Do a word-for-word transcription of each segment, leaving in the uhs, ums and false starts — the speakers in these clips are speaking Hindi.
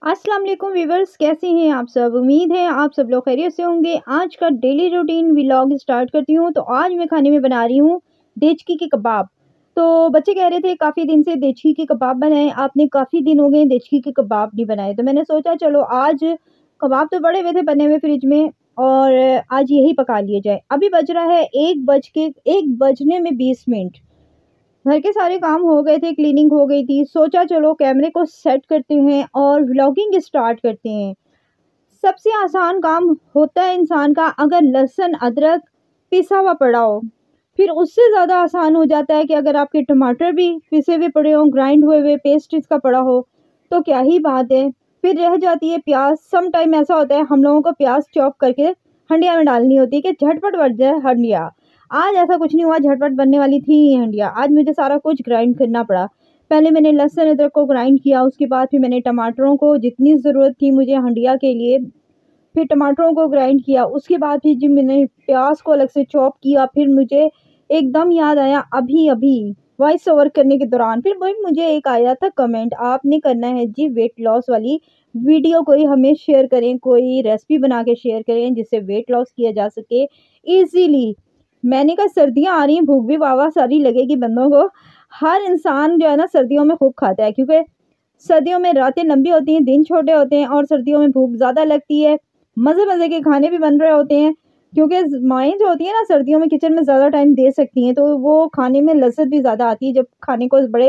अस्सलाम वालेकुम व्यूवर्स, कैसे हैं आप सब। उम्मीद है आप सब लोग खैरियत से होंगे। आज का डेली रूटीन व्लॉग स्टार्ट करती हूँ। तो आज मैं खाने में बना रही हूँ देचकी के कबाब। तो बच्चे कह रहे थे काफ़ी दिन से देचकी के कबाब बनाएं, आपने काफ़ी दिन हो गए देचकी के कबाब नहीं बनाए। तो मैंने सोचा चलो आज कबाब तो बड़े हुए थे बने हुए फ्रिज में, और आज यही पका लिए जाए। अभी बज रहा है एक बज के एक बजने में बीस मिनट। घर के सारे काम हो गए थे, क्लीनिंग हो गई थी। सोचा चलो कैमरे को सेट करते हैं और व्लॉगिंग स्टार्ट करते हैं। सबसे आसान काम होता है इंसान का, अगर लहसुन अदरक पिसा हुआ पड़ा हो। फिर उससे ज़्यादा आसान हो जाता है कि अगर आपके टमाटर भी पिसे हुए पड़े हों, ग्राइंड हुए हुए पेस्ट इसका पड़ा हो, तो क्या ही बात है। फिर रह जाती है प्याज। सम टाइम ऐसा होता है हम लोगों को प्याज चॉप करके हंडिया में डालनी होती है कि झटपट बन जाए हंडिया। आज ऐसा कुछ नहीं हुआ, झटपट बनने वाली थी ये हंडिया। आज मुझे सारा कुछ ग्राइंड करना पड़ा। पहले मैंने लहसुन अदरक को ग्राइंड किया, उसके बाद फिर मैंने टमाटरों को जितनी ज़रूरत थी मुझे हंडिया के लिए, फिर टमाटरों को ग्राइंड किया। उसके बाद फिर जी मैंने प्याज को अलग से चॉप किया। फिर मुझे एकदम याद आया अभी अभी वॉइस ओवर करने के दौरान, फिर वही मुझे एक आया था कमेंट, आपने करना है जी वेट लॉस वाली वीडियो, कोई हमें शेयर करें, कोई रेसिपी बना के शेयर करें जिससे वेट लॉस किया जा सके इजीली। मैंने कहा सर्दियाँ आ रही हैं, भूख भी वावा सारी लगेगी बंदों को। हर इंसान जो है ना सर्दियों में खूब खाता है, क्योंकि सर्दियों में रातें लंबी होती हैं, दिन छोटे होते हैं, और सर्दियों में भूख ज़्यादा लगती है। मज़े मज़े के खाने भी बन रहे होते हैं, क्योंकि माएँ जो होती हैं ना सर्दियों में किचन में ज़्यादा टाइम दे सकती हैं, तो वो खाने में लज़्ज़त भी ज़्यादा आती है जब खाने को बड़े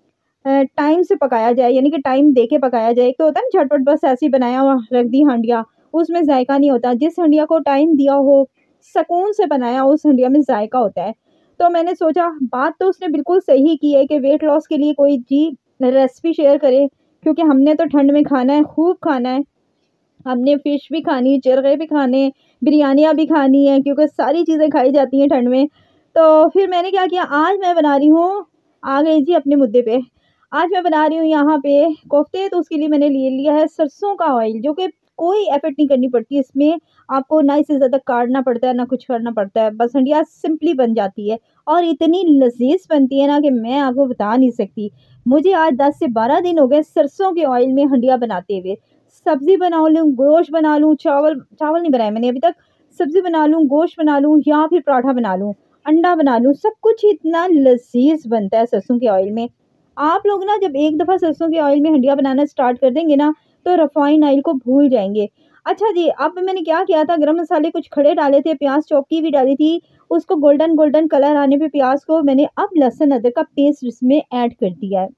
अ, टाइम से पकाया जाए, यानी कि टाइम दे के पकाया जाए। एक तो होता है ना झटपट बस ऐसे ही बनाया हुआ रख दी हंडिया, उसमें जायका नहीं होता। जिस हंडिया को टाइम दिया हो, सुकून से बनाया, उस हंडिया में जायका होता है। तो मैंने सोचा बात तो उसने बिल्कुल सही की है कि वेट लॉस के लिए कोई जी रेसिपी शेयर करे, क्योंकि हमने तो ठंड में खाना है, खूब खाना है। हमने फ़िश भी खानी है, चरखे भी खाने, बिरयानियाँ भी खानी है, क्योंकि सारी चीज़ें खाई जाती हैं ठंड में। तो फिर मैंने क्या किया, आज मैं बना रही हूँ, आ गई जी अपने मुद्दे पे। आज मैं बना रही हूँ यहाँ पे कोफ्ते। तो उसके लिए मैंने ले लिया है सरसों का ऑयल, जो कि कोई एफर्ट नहीं करनी पड़ती इसमें। आपको ना इससे ज़्यादा काटना पड़ता है, ना कुछ करना पड़ता है, बस हंडिया सिंपली बन जाती है। और इतनी लज़ीज़ बनती है ना कि मैं आपको बता नहीं सकती। मुझे आज दस से बारह दिन हो गए सरसों के ऑयल में हंडिया बनाते हुए। सब्ज़ी बना लूँ, गोश्त बना लूँ, चावल चावल नहीं बनाए मैंने अभी तक। सब्ज़ी बना लूँ, गोश्त बना लूँ, या फिर पराठा बना लूँ, अंडा बना लूँ, सब कुछ इतना लज़ीज़ बनता है सरसों के ऑयल में। आप लोग ना जब एक दफ़ा सरसों के ऑयल में हंडिया बनाना स्टार्ट कर देंगे ना, तो रिफाइंड ऑयल को भूल जाएँगे। अच्छा जी, अब मैंने क्या किया था, गरम मसाले कुछ खड़े डाले थे, प्याज़ चॉप की भी डाली थी, उसको गोल्डन गोल्डन कलर आने पे प्याज़ को मैंने अब लहसुन अदरक का पेस्ट इसमें ऐड कर दिया है।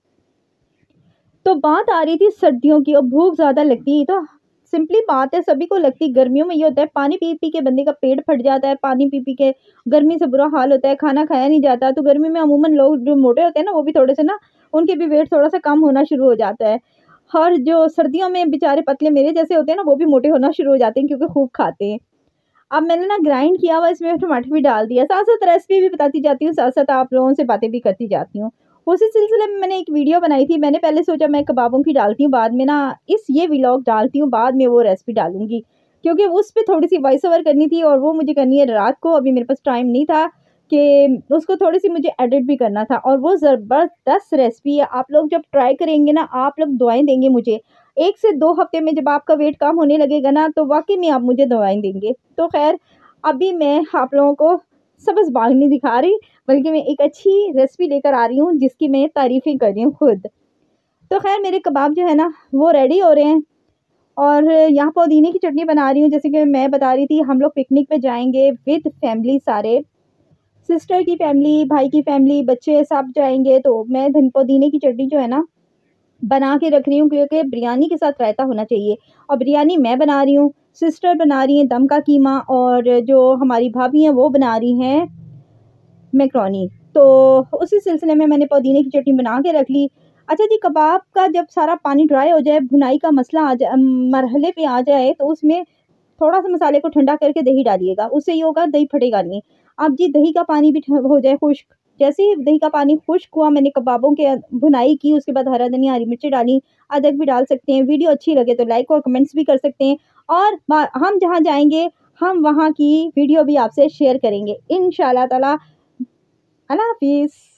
तो बात आ रही थी सर्दियों की, और भूख ज़्यादा लगती है, तो सिंपली बात है सभी को लगती है। गर्मियों में ये होता है पानी पी पी के बंदे का पेट फट जाता है, पानी पी पी के गर्मी से बुरा हाल होता है, खाना खाया नहीं जाता। तो गर्मी में अमूमन लोग जो मोटे होते हैं ना, वो भी थोड़े से ना, उनके भी वेट थोड़ा सा कम होना शुरू हो जाता है। और जो सर्दियों में बेचारे पतले मेरे जैसे होते हैं ना, वो भी मोटे होना शुरू हो जाते हैं, क्योंकि खूब खाते हैं। अब मैंने ना ग्राइंड किया हुआ इसमें टमाटर भी डाल दिया, साथ-साथ रेसिपी भी बताती जाती हूँ, साथ-साथ आप लोगों से बातें भी करती जाती हूँ। उसी सिलसिले में मैंने एक वीडियो बनाई थी। मैंने पहले सोचा मैं कबाबों की डालती हूँ, बाद में ना इस ये व्लॉग डालती हूँ, बाद में वो रेसिपी डालूँगी। क्योंकि उस पे थोड़ी-सी वॉइस ओवर करनी थी, और वो मुझे करनी है रात को। अभी मेरे पास टाइम नहीं था कि उसको थोड़ी-सी मुझे एडिट भी करना था, और वो ज़बरदस्त रेसिपी है। आप लोग जब ट्राई करेंगे ना, आप लोग दुआएँ देंगे मुझे। एक से दो हफ्ते में जब आपका वेट कम होने लगेगा ना, तो वाक़ई में आप मुझे दुआएँ देंगे। तो ख़ैर अभी मैं आप लोगों को सब्ज़ बाग नहीं दिखा रही, बल्कि मैं एक अच्छी रेसिपी लेकर आ रही हूँ, जिसकी मैं तारीफ़ें कर रही हूँ खुद। तो ख़ैर मेरे कबाब जो है ना, वो रेडी हो रहे हैं, और यहाँ पुदीने की चटनी बना रही हूँ। जैसे कि मैं बता रही थी, हम लोग पिकनिक पे जाएँगे विद फैमिली सारे, सिस्टर की फैमिली, भाई की फैमिली, बच्चे सब जाएँगे। तो मैं धन पुदीने की चटनी जो है ना, बना के रख रही हूँ, क्योंकि बिरयानी के साथ रायता होना चाहिए। और बिरयानी मैं बना रही हूँ, सिस्टर बना रही हैं दम का कीमा, और जो हमारी भाभी हैं वो बना रही हैं मैकरोनी। तो उसी सिलसिले में मैंने पुदीने की चटनी बना के रख ली। अच्छा जी, कबाब का जब सारा पानी ड्राई हो जाए, भुनाई का मसला आ जाए, मरहले पे आ जाए, तो उसमें थोड़ा-सा मसाले को ठंडा करके दही डालिएगा, उससे ये होगा दही फटेगा नहीं। अब जी दही का पानी भी ठ हो जाए खुश्क। जैसे ही दही का पानी खुश्क हुआ, मैंने कबाबों के अ, भुनाई की, उसके बाद हरा धनिया, हरी मिर्ची डाली, अदरक भी डाल सकते हैं। वीडियो अच्छी लगे तो लाइक और कमेंट्स भी कर सकते हैं, और बा हम जहाँ जाएँगे, हम वहाँ की वीडियो भी आपसे शेयर करेंगे इंशाअल्लाह ताला। अल्लाह हाफ़िज़।